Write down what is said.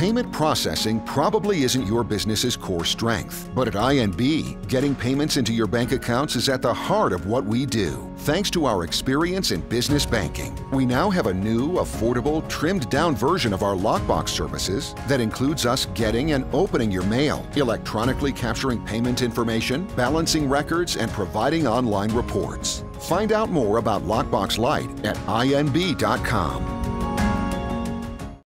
Payment processing probably isn't your business's core strength, but at INB, getting payments into your bank accounts is at the heart of what we do. Thanks to our experience in business banking, we now have a new, affordable, trimmed-down version of our Lockbox services that includes us getting and opening your mail, electronically capturing payment information, balancing records, and providing online reports. Find out more about Lockbox Lite at INB.com.